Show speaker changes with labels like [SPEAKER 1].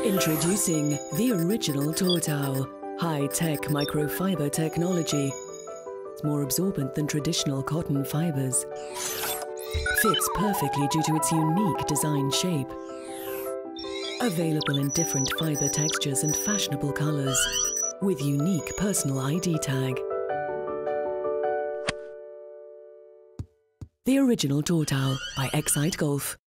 [SPEAKER 1] Introducing the original Tour Towel. High-tech microfiber technology. It's more absorbent than traditional cotton fibers. Fits perfectly due to its unique design shape. Available in different fiber textures and fashionable colors. With unique personal ID tag. The original Tour Towel by Exsite Golf.